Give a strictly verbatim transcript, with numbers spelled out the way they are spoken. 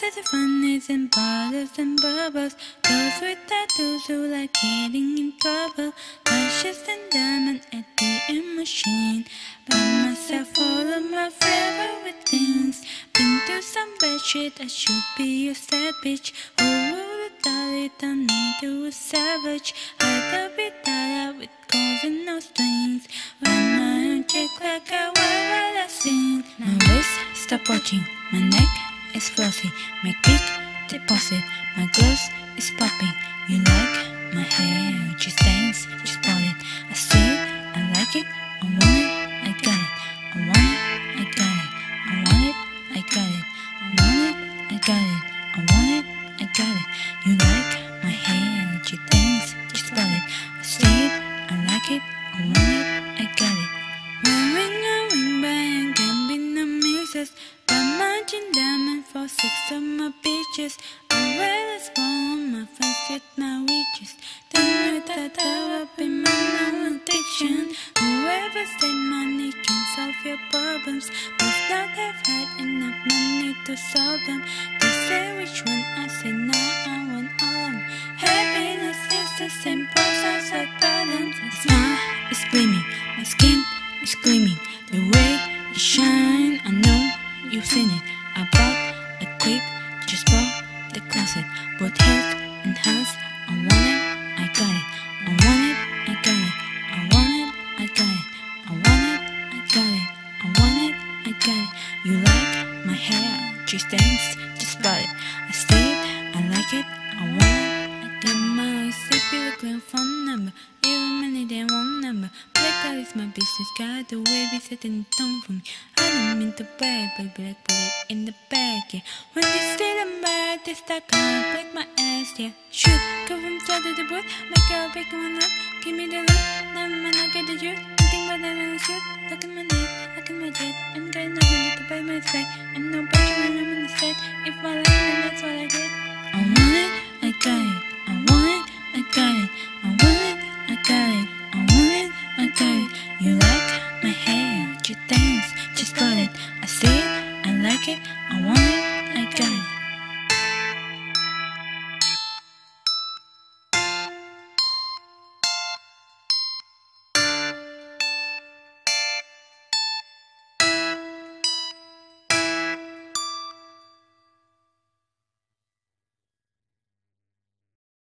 that the fun is in bottles and bubbles. Those with tattoos who like getting in trouble. Lashes and diamond A T M machine. Buy myself all of my favorite things. Been through some bad shit, I should be a sad bitch. Who would've thought it turned me to a savage? I'd be tired with calls and no strings. Run my own check like I wear while I sing. My waist, stop watching. My neck is flossy. My big deposit. My gloves is popping. You like my hair? Just thanks, just bought it. I see it, I like it, I want it, I got it. I want it, I got it. I want it, I got it. I want it, I got it. I want it, I got it. You like my hair? Just thanks, just bought it. I see it, I like it, I want it, I got it. Wearing a ring by and can be no misses. Got my chin diamond for six of my bitches. I wear a small on my face with my witches. Then with that tower up in my known addiction. Whoever said money can solve your problems must not have had enough money to solve them. They say which one, I say no, I want all of them. Happiness is the same process as problems. My smile is gleaming, my skin is gleaming. The way you shine, I know you've seen it. I bought a crib just for the closet. Both head and house, I want it, I got it. I want it, I got it. I want it, I got it. I want it, I got it. I want it, I got it. You like my hair? Just thanks, just bought it. I see it, I like it, I want it. I got my C P looking phone number. Even money they wrong number. Black card is my business card. The way we set in the tone for me. I don't mean to brag, but black put it in the bag, yeah. When they say I'm bad, they start gonna break my ass, yeah. Shoot, go from flood to the wood. Make a big one up, give me the look. Never mind, I get the juice. Nothing but I will shoot. Look at my neck, look at my jet. I'm getting no money to buy my flag. I'm no budget when I'm on the set. If I like it, that's what I do.